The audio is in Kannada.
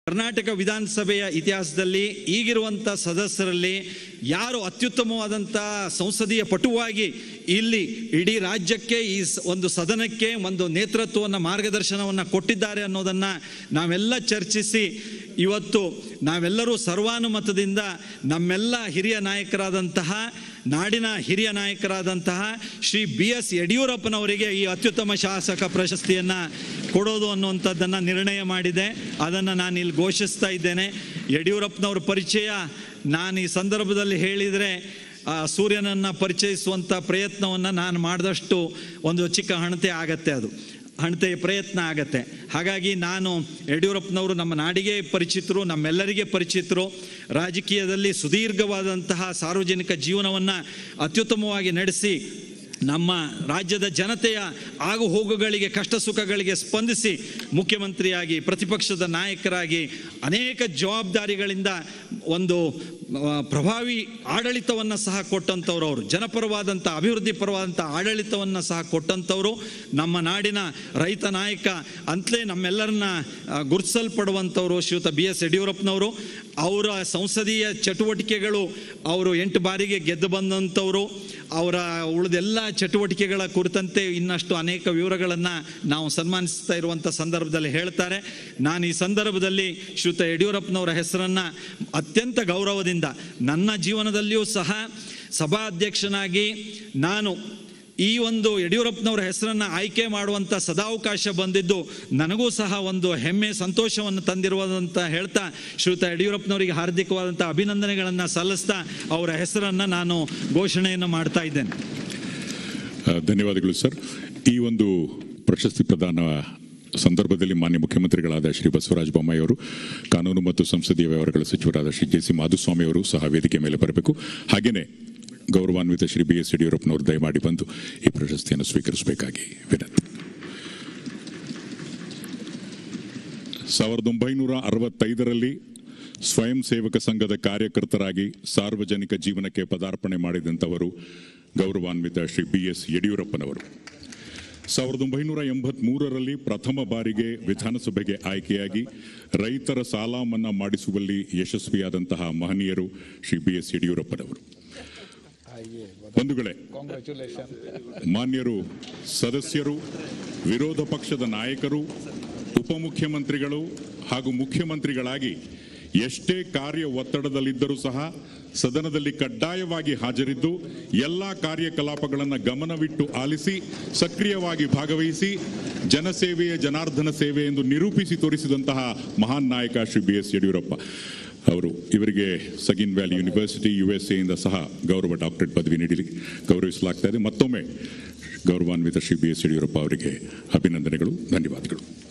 ಕರ್ನಾಟಕ ವಿಧಾನಸಭೆಯ ಇತಿಹಾಸದಲ್ಲಿ ಈಗಿರುವಂಥ ಸದಸ್ಯರಲ್ಲಿ ಯಾರು ಅತ್ಯುತ್ತಮವಾದಂಥ ಸಂಸದೀಯ ಪಟುವಾಗಿ ಇಲ್ಲಿ ಇಡೀ ರಾಜ್ಯಕ್ಕೆ ಈ ಒಂದು ಸದನಕ್ಕೆ ಒಂದು ನೇತೃತ್ವವನ್ನು ಮಾರ್ಗದರ್ಶನವನ್ನು ಕೊಟ್ಟಿದ್ದಾರೆ ಅನ್ನೋದನ್ನು ನಾವೆಲ್ಲ ಚರ್ಚಿಸಿ ಇವತ್ತು ನಾವೆಲ್ಲರೂ ಸರ್ವಾನುಮತದಿಂದ ನಮ್ಮೆಲ್ಲ ಹಿರಿಯ ನಾಯಕರಾದಂತಹ ನಾಡಿನ ಹಿರಿಯ ನಾಯಕರಾದಂತಹ ಶ್ರೀ BS ಯಡಿಯೂರಪ್ಪನವರಿಗೆ ಈ ಅತ್ಯುತ್ತಮ ಶಾಸಕ ಪ್ರಶಸ್ತಿಯನ್ನು ಕೊಡೋದು ಅನ್ನುವಂಥದ್ದನ್ನು ನಿರ್ಣಯ ಮಾಡಿದೆ. ಅದನ್ನು ನಾನು ಇಲ್ಲಿ ಘೋಷಿಸ್ತಾ ಇದ್ದೇನೆ. ಯಡಿಯೂರಪ್ಪನವ್ರ ಪರಿಚಯ ನಾನು ಈ ಸಂದರ್ಭದಲ್ಲಿ ಹೇಳಿದರೆ ಸೂರ್ಯನನ್ನು ಪರಿಚಯಿಸುವಂಥ ಪ್ರಯತ್ನವನ್ನು ನಾನು ಮಾಡಿದಷ್ಟು ಒಂದು ಚಿಕ್ಕ ಹಣತೆ ಆಗತ್ತೆ, ಅದು ಹಣತೆಯ ಪ್ರಯತ್ನ ಆಗತ್ತೆ. ಹಾಗಾಗಿ ನಾನು ಯಡಿಯೂರಪ್ಪನವರು ನಮ್ಮ ನಾಡಿಗೆ ಪರಿಚಿತರು, ನಮ್ಮೆಲ್ಲರಿಗೆ ಪರಿಚಿತರು. ರಾಜಕೀಯದಲ್ಲಿ ಸುದೀರ್ಘವಾದಂತಹ ಸಾರ್ವಜನಿಕ ಜೀವನವನ್ನು ಅತ್ಯುತ್ತಮವಾಗಿ ನಡೆಸಿ ನಮ್ಮ ರಾಜ್ಯದ ಜನತೆಯ ಆಗು ಹೋಗುಗಳಿಗೆ ಕಷ್ಟ ಸುಖಗಳಿಗೆ ಸ್ಪಂದಿಸಿ ಮುಖ್ಯಮಂತ್ರಿಯಾಗಿ ಪ್ರತಿಪಕ್ಷದ ನಾಯಕರಾಗಿ ಅನೇಕ ಜವಾಬ್ದಾರಿಗಳಿಂದ ಒಂದು ಪ್ರಭಾವಿ ಆಡಳಿತವನ್ನು ಸಹ ಕೊಟ್ಟಂಥವ್ರು, ಅವರು ಜನಪರವಾದಂಥ ಅಭಿವೃದ್ಧಿ ಪರವಾದಂಥ ಆಡಳಿತವನ್ನು ಸಹ ಕೊಟ್ಟಂಥವರು. ನಮ್ಮ ನಾಡಿನ ರೈತ ನಾಯಕ ಅಂತಲೇ ನಮ್ಮೆಲ್ಲರನ್ನ ಗುರುತಿಸಲ್ಪಡುವಂಥವರು ಶ್ರೀಯುತ BS ಯಡಿಯೂರಪ್ಪನವರು. ಅವರ ಸಂಸದೀಯ ಚಟುವಟಿಕೆಗಳು, ಅವರು 8 ಬಾರಿಗೆ ಗೆದ್ದು ಬಂದಂಥವರು. ಅವರ ಉಳಿದೆಲ್ಲ ಚಟುವಟಿಕೆಗಳ ಕುರಿತಂತೆ ಇನ್ನಷ್ಟು ಅನೇಕ ವಿವರಗಳನ್ನು ನಾವು ಸನ್ಮಾನಿಸ್ತಾ ಇರುವಂಥ ಸಂದರ್ಭದಲ್ಲಿ ಹೇಳ್ತಾರೆ. ನಾನು ಈ ಸಂದರ್ಭದಲ್ಲಿ ಶ್ರೀಯುತ ಯಡಿಯೂರಪ್ಪನವರ ಹೆಸರನ್ನು ಅತ್ಯಂತ ಗೌರವದಿಂದ ನನ್ನ ಜೀವನದಲ್ಲಿಯೂ ಸಹ ಸಭಾಧ್ಯಕ್ಷನಾಗಿ ನಾನು ಈ ಒಂದು ಯಡಿಯೂರಪ್ಪನವರ ಹೆಸರನ್ನು ಆಯ್ಕೆ ಮಾಡುವಂಥ ಸದಾವಕಾಶ ಬಂದಿದ್ದು ನನಗೂ ಸಹ ಒಂದು ಹೆಮ್ಮೆ ಸಂತೋಷವನ್ನು ತಂದಿರುವುದಂತ ಹೇಳ್ತಾ ಶ್ರೀಯುತ ಯಡಿಯೂರಪ್ಪನವರಿಗೆ ಹಾರ್ದಿಕವಾದಂಥ ಅಭಿನಂದನೆಗಳನ್ನು ಸಲ್ಲಿಸ್ತಾ ಅವರ ಹೆಸರನ್ನು ನಾನು ಘೋಷಣೆಯನ್ನು ಮಾಡ್ತಾ ಇದ್ದೇನೆ. ಧನ್ಯವಾದಗಳು ಸರ್. ಈ ಒಂದು ಪ್ರಶಸ್ತಿ ಪ್ರದಾನ ಸಂದರ್ಭದಲ್ಲಿ ಮಾನ್ಯ ಮುಖ್ಯಮಂತ್ರಿಗಳಾದ ಶ್ರೀ ಬಸವರಾಜ ಬೊಮ್ಮಾಯಿ ಅವರು, ಕಾನೂನು ಮತ್ತು ಸಂಸದೀಯ ವ್ಯವಹಾರಗಳ ಸಚಿವರಾದ ಶ್ರೀ JC ಮಾಧುಸ್ವಾಮಿ ಅವರು ಸಹ ವೇದಿಕೆ ಮೇಲೆ ಬರಬೇಕು. ಹಾಗೆಯೇ ಗೌರವಾನ್ವಿತ ಶ್ರೀ BS ಯಡಿಯೂರಪ್ಪನವರು ದಯಮಾಡಿ ಬಂದು ಈ ಪ್ರಶಸ್ತಿಯನ್ನು ಸ್ವೀಕರಿಸಬೇಕಾಗಿ ವಿನಂತಿ. 1965ರಲ್ಲಿ ಸ್ವಯಂ ಸೇವಕ ಸಂಘದ ಕಾರ್ಯಕರ್ತರಾಗಿ ಸಾರ್ವಜನಿಕ ಜೀವನಕ್ಕೆ ಪದಾರ್ಪಣೆ ಮಾಡಿದಂಥವರು ಗೌರವಾನ್ವಿತ ಶ್ರೀ BS ಯಡಿಯೂರಪ್ಪನವರು. 1983ರಲ್ಲಿ ಪ್ರಥಮ ಬಾರಿಗೆ ವಿಧಾನಸಭೆಗೆ ಆಯ್ಕೆಯಾಗಿ ರೈತರ ಸಾಲ ಮನ್ನಾ ಮಾಡಿಸುವಲ್ಲಿ ಯಶಸ್ವಿಯಾದಂತಹ ಮಹನೀಯರು ಶ್ರೀ BS ಯಡಿಯೂರಪ್ಪನವರು. ಬಂಧುಗಳೇ, ಮಾನ್ಯರು, ಸದಸ್ಯರು, ವಿರೋಧ ಪಕ್ಷದ ನಾಯಕರು, ಉಪಮುಖ್ಯಮಂತ್ರಿಗಳು ಹಾಗೂ ಮುಖ್ಯಮಂತ್ರಿಗಳಾಗಿ ಎಷ್ಟೇ ಕಾರ್ಯ ಒತ್ತಡದಲ್ಲಿದ್ದರೂ ಸಹ ಸದನದಲ್ಲಿ ಕಡ್ಡಾಯವಾಗಿ ಹಾಜರಿದ್ದು ಎಲ್ಲ ಕಾರ್ಯಕಲಾಪಗಳನ್ನು ಗಮನವಿಟ್ಟು ಆಲಿಸಿ ಸಕ್ರಿಯವಾಗಿ ಭಾಗವಹಿಸಿ ಜನಸೇವೆಯೇ ಜನಾರ್ದನ ಸೇವೆ ಎಂದು ನಿರೂಪಿಸಿ ತೋರಿಸಿದಂತಹ ಮಹಾನ್ ನಾಯಕ ಶ್ರೀ BS ಯಡಿಯೂರಪ್ಪ ಅವರು. ಇವರಿಗೆ ಸಗಿನ್ ವ್ಯಾಲಿ ಯೂನಿವರ್ಸಿಟಿ USA ಇಂದ ಸಹ ಗೌರವ ಡಾಕ್ಟರೇಟ್ ಪದವಿ ನೀಡಿ ಗೌರವಿಸಲಾಗ್ತಾ ಇದೆ. ಮತ್ತೊಮ್ಮೆ ಗೌರವಾನ್ವಿತ ಶ್ರೀ BS ಯಡಿಯೂರಪ್ಪ ಅವರಿಗೆ ಅಭಿನಂದನೆಗಳು, ಧನ್ಯವಾದಗಳು.